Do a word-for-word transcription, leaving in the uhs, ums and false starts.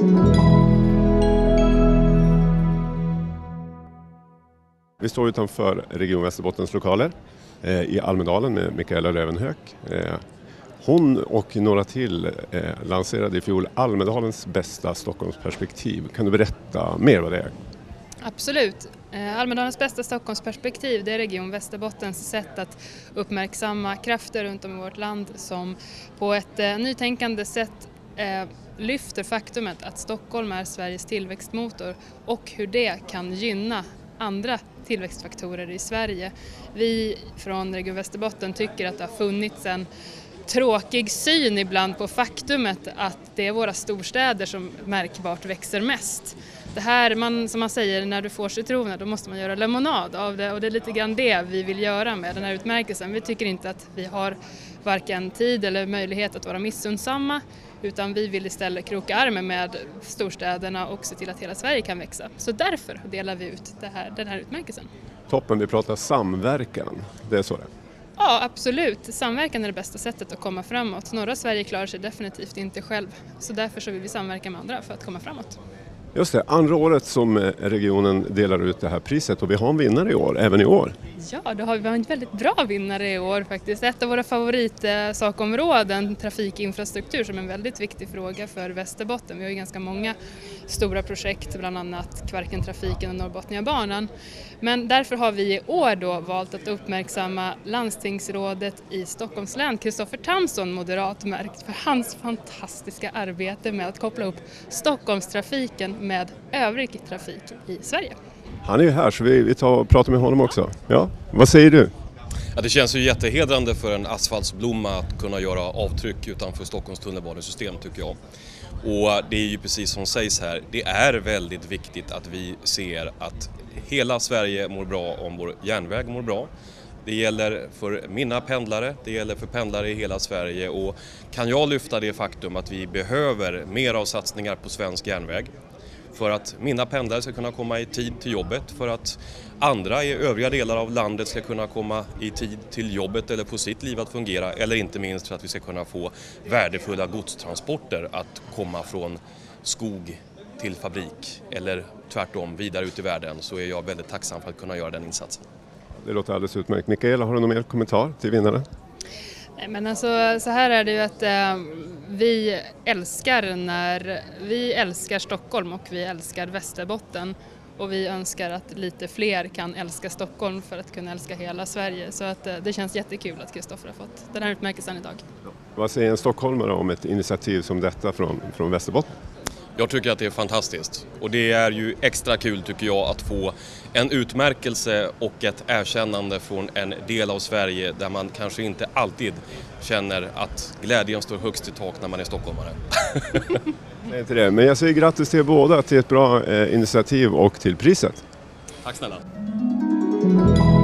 Vi står utanför Region Västerbottens lokaler eh, i Almedalen med Mikaela Löwenhög. Eh, hon och några till eh, lanserade i fjol Almedalens bästa Stockholmsperspektiv. Kan du berätta mer vad det är? Absolut. Eh, Almedalens bästa Stockholmsperspektiv, det är Region Västerbottens sätt att uppmärksamma krafter runt om i vårt land som på ett eh, nytänkande sätt eh, lyfter faktumet att Stockholm är Sveriges tillväxtmotor och hur det kan gynna andra tillväxtfaktorer i Sverige. Vi från Region Västerbotten tycker att det har funnits en tråkig syn ibland på faktumet att det är våra storstäder som märkbart växer mest. Det här, man, som man säger, när du får citroner då måste man göra lemonad av det, och det är lite grann det vi vill göra med den här utmärkelsen. Vi tycker inte att vi har varken tid eller möjlighet att vara missundsamma, utan vi vill istället kroka armen med storstäderna och se till att hela Sverige kan växa. Så därför delar vi ut det här, den här utmärkelsen. Toppen, vi pratar samverkan, det är så det? Ja, absolut. Samverkan är det bästa sättet att komma framåt. Norra Sverige klarar sig definitivt inte själv, så därför så vill vi samverka med andra för att komma framåt. Just det, andra året som regionen delar ut det här priset, och vi har en vinnare i år, även i år. Ja, då har vi en väldigt bra vinnare i år faktiskt. Ett av våra favoritsakområden, trafikinfrastruktur, som är en väldigt viktig fråga för Västerbotten. Vi har ju ganska många stora projekt, bland annat Kvarkentrafiken och Norrbotniabanan. Men därför har vi i år då valt att uppmärksamma landstingsrådet i Stockholms län, Kristoffer Tamsson, moderatmärkt, för hans fantastiska arbete med att koppla upp Stockholmstrafiken med övrig trafik i Sverige. Han är ju här, så vi, vi tar och pratar med honom också. Ja, vad säger du? Ja, det känns ju jättehedrande för en asfaltsblomma att kunna göra avtryck utanför Stockholms tunnelbanesystem, tycker jag. Och det är ju precis som sägs här, det är väldigt viktigt att vi ser att hela Sverige mår bra om vår järnväg mår bra. Det gäller för mina pendlare, det gäller för pendlare i hela Sverige, och kan jag lyfta det faktum att vi behöver mer av satsningar på svensk järnväg för att mina pendlare ska kunna komma i tid till jobbet, för att andra i övriga delar av landet ska kunna komma i tid till jobbet eller få sitt liv att fungera, eller inte minst för att vi ska kunna få värdefulla godstransporter att komma från skog till fabrik eller tvärtom vidare ut i världen, så är jag väldigt tacksam för att kunna göra den insatsen. Det låter alldeles utmärkt. Mikaela, har du någon mer kommentar till vinnaren? Nej, men alltså, så här är det ju att eh, vi älskar när vi älskar Stockholm och vi älskar Västerbotten, och vi önskar att lite fler kan älska Stockholm för att kunna älska hela Sverige. Så att eh, det känns jättekul att Kristoffer har fått den här utmärkelsen idag. Ja. Vad säger en stockholmare om ett initiativ som detta från, från Västerbotten? Jag tycker att det är fantastiskt, och det är ju extra kul tycker jag att få en utmärkelse och ett erkännande från en del av Sverige där man kanske inte alltid känner att glädjen står högst i tak när man är stockholmare. Nej, inte det. Men jag säger grattis till er båda till ett bra eh, initiativ och till priset. Tack snälla.